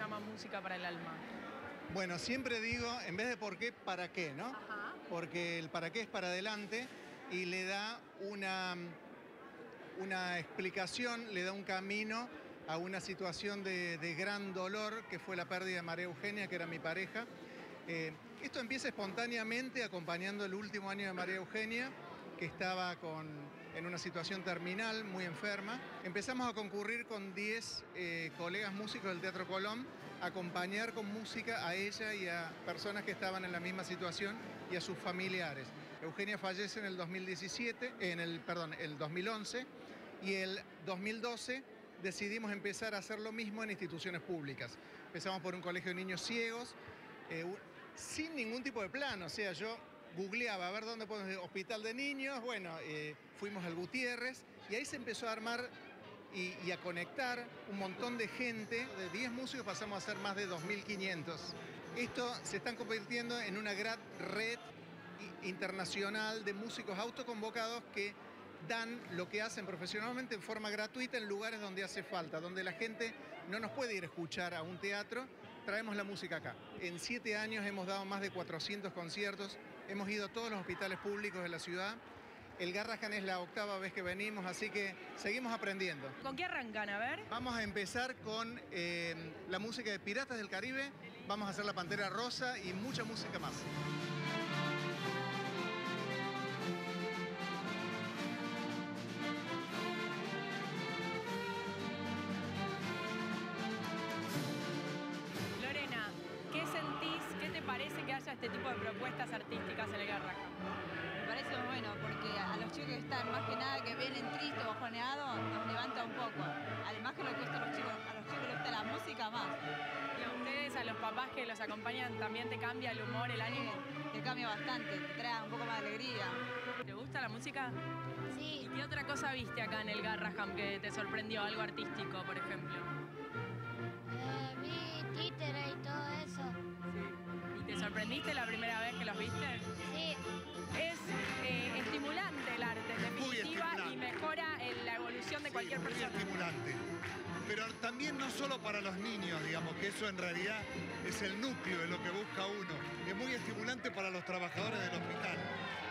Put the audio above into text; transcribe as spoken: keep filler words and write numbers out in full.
llama Música para el Alma? Bueno, siempre digo, en vez de por qué, para qué, ¿no? Ajá. Porque el para qué es para adelante y le da una, una explicación, le da un camino a una situación de, de gran dolor que fue la pérdida de María Eugenia, que era mi pareja. Eh, esto empieza espontáneamente acompañando el último año de María Eugenia, que estaba con, en una situación terminal, muy enferma. Empezamos a concurrir con diez eh, colegas músicos del Teatro Colón, a acompañar con música a ella y a personas que estaban en la misma situación y a sus familiares. Eugenia fallece en el dos mil diecisiete, en el, perdón, el dos mil once, y el dos mil doce decidimos empezar a hacer lo mismo en instituciones públicas. Empezamos por un colegio de niños ciegos, eh, sin ningún tipo de plan, o sea, yo googleaba a ver dónde podemos, hospital de niños, bueno, eh, fuimos al Gutiérrez y ahí se empezó a armar y, y a conectar un montón de gente. De diez músicos pasamos a ser más de dos mil quinientos. Esto se está convirtiendo en una gran red internacional de músicos autoconvocados que dan lo que hacen profesionalmente en forma gratuita en lugares donde hace falta, donde la gente no nos puede ir a escuchar a un teatro, traemos la música acá. En siete años hemos dado más de cuatrocientos conciertos, hemos ido a todos los hospitales públicos de la ciudad. El Garrahan es la octava vez que venimos, así que seguimos aprendiendo. ¿Con qué arrancan? A ver. Vamos a empezar con eh, la música de Piratas del Caribe, vamos a hacer la Pantera Rosa y mucha música más. ¿Qué sentís, qué te parece que haya este tipo de propuestas artísticas en el Garrahan? Me parece muy bueno porque a los chicos que están más que nada que vienen tristes o bajoneados nos levanta un poco. Además que lo que gusta a los chicos, a los chicos les gusta la música más. Y a ustedes, a los papás que los acompañan, también te cambia el humor, el ánimo. Te cambia bastante, te trae un poco más de alegría. ¿Te gusta la música? Sí. ¿Y qué otra cosa viste acá en el Garrahan que te sorprendió, algo artístico, por ejemplo? Eh, vi títere y todo eso. Sí. ¿Y te sorprendiste la primera vez que los viste? Sí. Es eh, estimulante el arte, en Muy definitiva, estimulante. y mejora en la evolución de cualquier Sí, muy persona. estimulante. Pero también no solo para los niños, digamos, que eso en realidad es el núcleo de lo que busca uno. Es muy estimulante para los trabajadores del hospital.